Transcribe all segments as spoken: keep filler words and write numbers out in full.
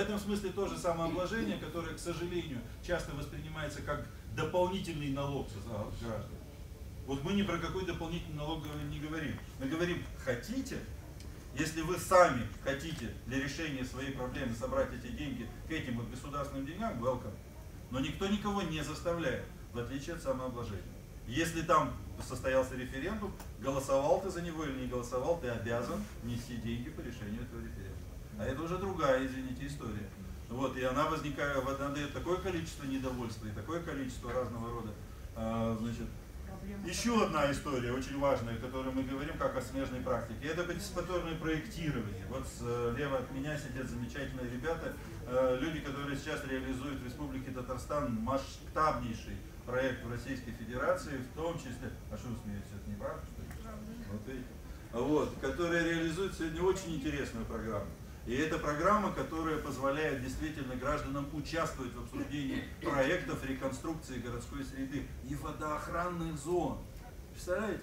этом смысле тоже самообложение, которое, к сожалению, часто воспринимается как дополнительный налог с граждан. Вот мы ни про какой дополнительный налог не говорим. Мы говорим, хотите, если вы сами хотите для решения своей проблемы собрать эти деньги к этим вот государственным деньгам, welcome. Но никто никого не заставляет, в отличие от самообложения. Если там состоялся референдум, голосовал ты за него или не голосовал, ты обязан нести деньги по решению этого референдума. А это уже другая, извините, история. Вот, и она возникает, она дает такое количество недовольства и такое количество разного рода, а, значит, еще одна история, очень важная, о которой мы говорим как о смежной практике, это партиципаторное проектирование. Вот слева от меня сидят замечательные ребята, люди, которые сейчас реализуют в Республике Татарстан масштабнейший проект в Российской Федерации, в том числе, а что вы смеетесь, это не правда, что ли? Вот видите? Вот, которая реализует сегодня очень интересную программу. И это программа, которая позволяет действительно гражданам участвовать в обсуждении проектов реконструкции городской среды и водоохранных зон. Представляете?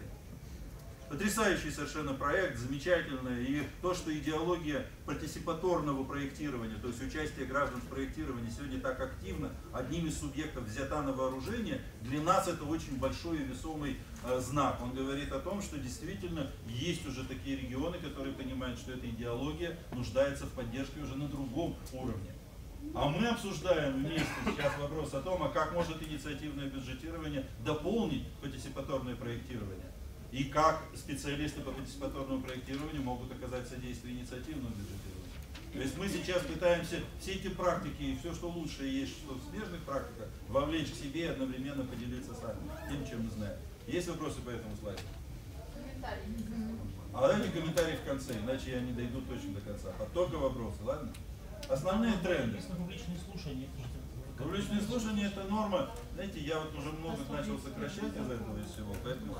Потрясающий совершенно проект, замечательный. И то, что идеология партиципаторного проектирования, то есть участие граждан в проектировании сегодня так активно, одним из субъектов взята на вооружение, для нас это очень большой и весомый э, знак. Он говорит о том, что действительно есть уже такие регионы, которые понимают, что эта идеология нуждается в поддержке уже на другом уровне. А мы обсуждаем вместе сейчас вопрос о том, а как может инициативное бюджетирование дополнить партиципаторное проектирование. И как специалисты по партиципаторному проектированию могут оказать содействие инициативному бюджетированию. То есть мы сейчас пытаемся все эти практики и все, что лучшее есть, что в смежных практиках, вовлечь к себе и одновременно поделиться сами тем, чем мы знаем. Есть вопросы по этому слайду? Комментарии. А дайте комментарии в конце, иначе я не дойду точно до конца. А только вопросы, ладно? Основные тренды. Публичные слушания. Публичные слушания — это норма. Знаете, я вот уже много начал сокращать из этого всего, поэтому